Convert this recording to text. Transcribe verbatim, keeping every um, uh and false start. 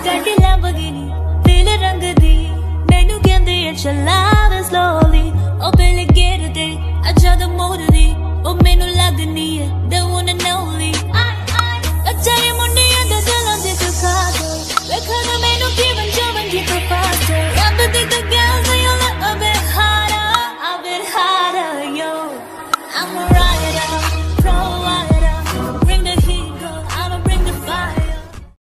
Lamborghini, feel it rang di. Mainu kende chalawe slow.